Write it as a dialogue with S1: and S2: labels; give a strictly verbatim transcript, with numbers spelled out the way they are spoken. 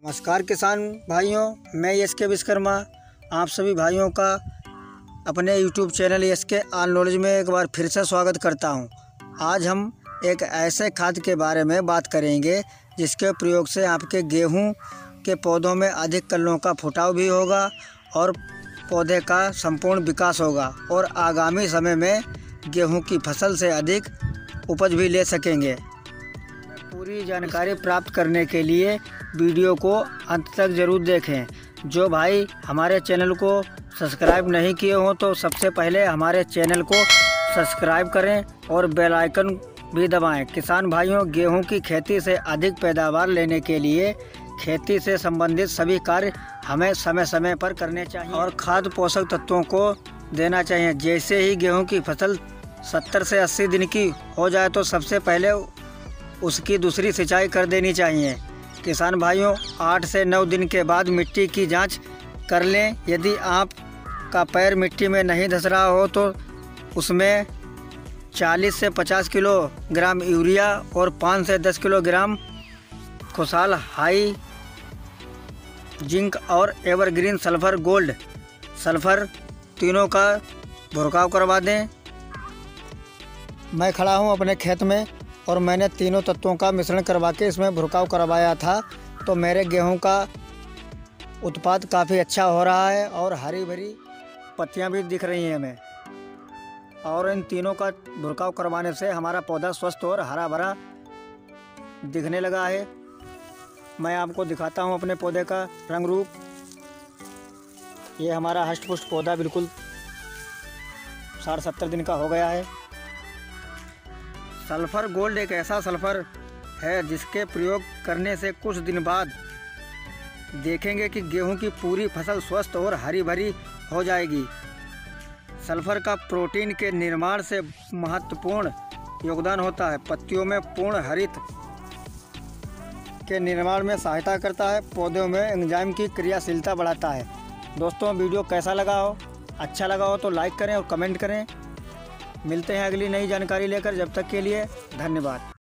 S1: नमस्कार किसान भाइयों, मैं एस के विश्वकर्मा आप सभी भाइयों का अपने YouTube channel S K all knowledge में एक बार फिर से स्वागत करता हूं। आज हम एक ऐसे खाद के बारे में बात करेंगे जिसके प्रयोग से आपके गेहूं के पौधों में अधिक कलियों का फुटाव भी होगा और पौधे का संपूर्ण विकास होगा और आगामी समय में गेहूं की फसल से अधिक उपज भी ले सकेंगे। पूरी जानकारी प्राप्त करने के लिए वीडियो को अंत तक ज़रूर देखें। जो भाई हमारे चैनल को सब्सक्राइब नहीं किए हों तो सबसे पहले हमारे चैनल को सब्सक्राइब करें और बेल आइकन भी दबाएं। किसान भाइयों, गेहूं की खेती से अधिक पैदावार लेने के लिए खेती से संबंधित सभी कार्य हमें समय समय पर करने चाहिए और खाद पोषक तत्वों को देना चाहिए। जैसे ही गेहूं की फसल सत्तर से अस्सी दिन की हो जाए तो सबसे पहले उसकी दूसरी सिंचाई कर देनी चाहिए। किसान भाइयों, आठ से नौ दिन के बाद मिट्टी की जांच कर लें। यदि आप का पैर मिट्टी में नहीं धंस रहा हो तो उसमें चालीस से पचास किलोग्राम यूरिया और पाँच से दस किलोग्राम खुशाल हाई जिंक और एवरग्रीन सल्फर गोल्ड सल्फर तीनों का भुरकाव करवा दें। मैं खड़ा हूं अपने खेत में और मैंने तीनों तत्वों का मिश्रण करवा के इसमें भुरकाव करवाया था, तो मेरे गेहूं का उत्पाद काफ़ी अच्छा हो रहा है और हरी भरी पत्तियां भी दिख रही हैं हमें। और इन तीनों का भुरकाव करवाने से हमारा पौधा स्वस्थ और हरा भरा दिखने लगा है। मैं आपको दिखाता हूं अपने पौधे का रंग रूप। ये हमारा हष्ट पुष्ट पौधा बिल्कुल साठ सत्तर दिन का हो गया है। सल्फ़र गोल्ड एक ऐसा सल्फ़र है जिसके प्रयोग करने से कुछ दिन बाद देखेंगे कि गेहूं की पूरी फसल स्वस्थ और हरी भरी हो जाएगी। सल्फ़र का प्रोटीन के निर्माण से महत्वपूर्ण योगदान होता है। पत्तियों में पूर्ण हरित के निर्माण में सहायता करता है। पौधों में एंजाइम की क्रियाशीलता बढ़ाता है। दोस्तों, वीडियो कैसा लगा हो, अच्छा लगा हो तो लाइक करें और कमेंट करें। मिलते हैं अगली नई जानकारी लेकर। जब तक के लिए धन्यवाद।